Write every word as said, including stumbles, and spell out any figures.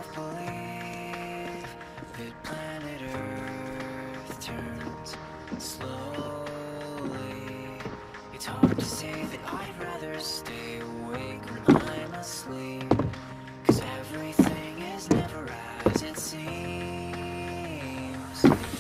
believe that planet Earth turns slowly. It's hard to say that I'd rather stay awake when I'm asleep, 'cause everything is never as it seems.